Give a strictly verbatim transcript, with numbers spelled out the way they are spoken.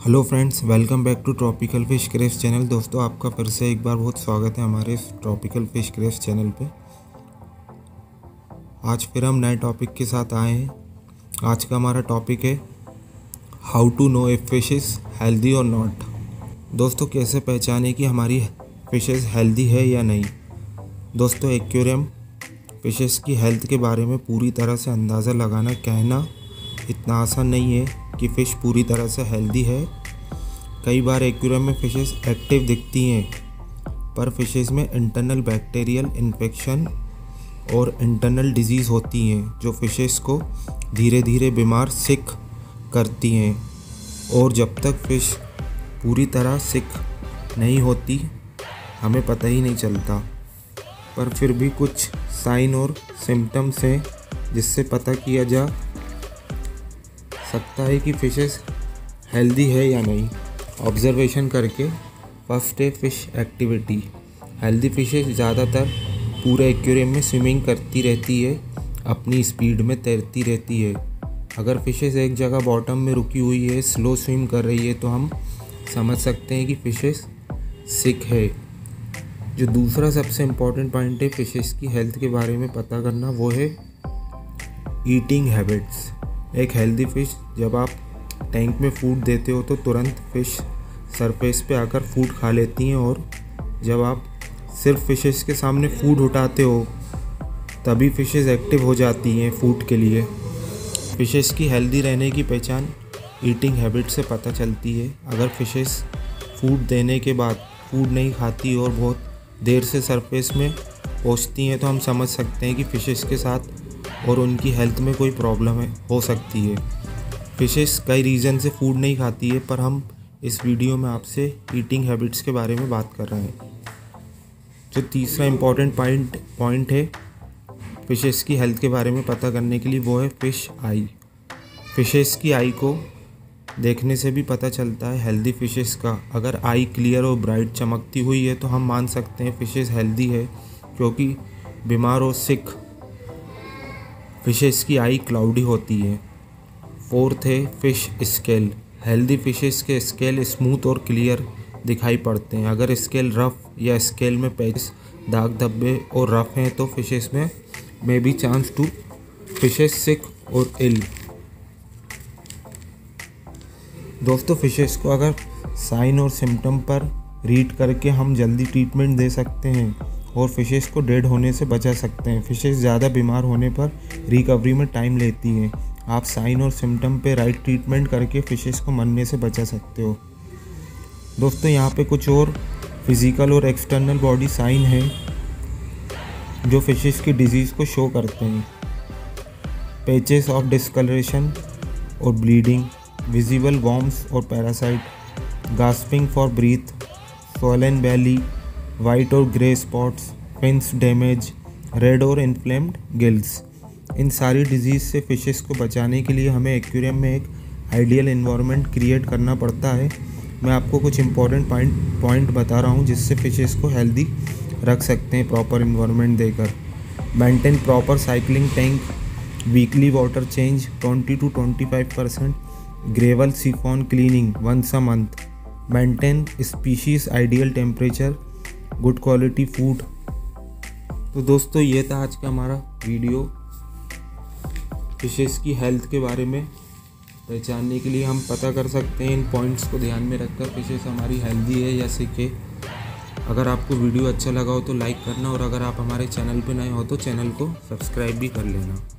Hello friends, welcome back to tropical fish craze channel. दोस्तों, आपका फिर से एक बार बहुत स्वागत है हमारे इस ट्रॉपिकल फिश क्रेज चैनल पे। आज फिर हम नए टॉपिक के साथ आए हैं। आज का हमारा टॉपिक है how to know if fish is healthy और नॉट। दोस्तों, कैसे पहचाने कि हमारी फिशेस हेल्दी है या नहीं। दोस्तों, एक्वेरियम फिशेस की हेल्थ के बारे में पूरी तरह से अंदाज़ा लगाना कहना इतना आसान नहीं है कि फ़िश पूरी तरह से हेल्दी है। कई बार एक्वेरियम में फ़िशेस एक्टिव दिखती हैं, पर फ़िशेस में इंटरनल बैक्टीरियल इन्फेक्शन और इंटरनल डिजीज़ होती हैं जो फ़िशेस को धीरे धीरे बीमार सिक करती हैं। और जब तक फ़िश पूरी तरह सिक नहीं होती हमें पता ही नहीं चलता, पर फिर भी कुछ साइन और सिम्टम्स हैं जिससे पता किया जा सकता है कि फ़िशेस हेल्दी है या नहीं। ऑब्जर्वेशन करके। फर्स्ट है फिश एक्टिविटी। हेल्दी फिशेस ज़्यादातर पूरे एक्वेरियम में स्विमिंग करती रहती है, अपनी स्पीड में तैरती रहती है। अगर फिशेस एक जगह बॉटम में रुकी हुई है, स्लो स्विम कर रही है, तो हम समझ सकते हैं कि फिशेस सिक है। जो दूसरा सबसे इम्पॉर्टेंट पॉइंट है फिशेस की हेल्थ के बारे में पता करना, वो है ईटिंग हैबिट्स। एक हेल्दी फ़िश जब आप टैंक में फूड देते हो तो तुरंत फ़िश सरफेस पे आकर फूड खा लेती हैं, और जब आप सिर्फ फ़िशेस के सामने फूड उठाते हो तभी फ़िशेस एक्टिव हो जाती हैं फूड के लिए। फ़िशेस की हेल्दी रहने की पहचान ईटिंग हैबिट से पता चलती है। अगर फ़िशेस फूड देने के बाद फूड नहीं खाती और बहुत देर से सरफेस में पहुंचती हैं, तो हम समझ सकते हैं कि फ़िशेस के साथ और उनकी हेल्थ में कोई प्रॉब्लम है हो सकती है। फ़िशेस कई रीज़न से फूड नहीं खाती है, पर हम इस वीडियो में आपसे ईटिंग हैबिट्स के बारे में बात कर रहे हैं। जो तीसरा इम्पॉर्टेंट पॉइंट पॉइंट है फ़िशेस की हेल्थ के बारे में पता करने के लिए, वो है फ़िश आई। फ़िशेस की आई को देखने से भी पता चलता है हेल्दी फ़िशेस का। अगर आई क्लियर और ब्राइट चमकती हुई है तो हम मान सकते हैं फ़िशेस हेल्दी है, क्योंकि बीमार और सिक फ़िशेस की आई क्लाउडी होती है। फोर्थ है फ़िश स्केल। हेल्दी फ़िशेस के स्केल स्मूथ और क्लियर दिखाई पड़ते हैं। अगर स्केल रफ या स्केल में पैच, दाग धब्बे और रफ हैं तो फ़िशेस में may be chance to fishes सिक और इल। दोस्तों, फ़िशेस को अगर साइन और सिम्टम पर रीड करके हम जल्दी ट्रीटमेंट दे सकते हैं और फ़िशेस को डेड होने से बचा सकते हैं। फ़िशेस ज़्यादा बीमार होने पर रिकवरी में टाइम लेती हैं। आप साइन और सिम्टम पे राइट ट्रीटमेंट करके फ़िशेस को मरने से बचा सकते हो। दोस्तों, यहाँ पे कुछ और फिज़िकल और एक्सटर्नल बॉडी साइन हैं जो फ़िशेस की डिजीज़ को शो करते हैं। पैचेस ऑफ डिस्कलरेशन और ब्लीडिंग, विजिबल वॉर्म्स और parasite, gasping for breath, swollen belly, white और grey spots, fins damage, red और इन्फ्लेम्ड गिल्स। इन सारी डिजीज़ से फ़िशेस को बचाने के लिए हमें एक्वेरियम में एक आइडियल एनवायरनमेंट क्रिएट करना पड़ता है। मैं आपको कुछ इंपॉर्टेंट पॉइंट पॉइंट बता रहा हूँ जिससे फ़िशेस को हेल्दी रख सकते हैं प्रॉपर एनवायरनमेंट देकर। Maintain proper cycling tank, weekly water change twenty to twenty five percent, gravel siphon cleaning once a month, maintain species ideal temperature, good quality food. तो दोस्तों, ये था आज का हमारा वीडियो। फिशेस की हेल्थ के बारे में पहचानने के लिए हम पता कर सकते हैं इन पॉइंट्स को ध्यान में रखकर फिशेस हमारी हेल्दी है या सिक है। अगर आपको वीडियो अच्छा लगा हो तो लाइक करना, और अगर आप हमारे चैनल पर नए हो तो चैनल को सब्सक्राइब भी कर लेना।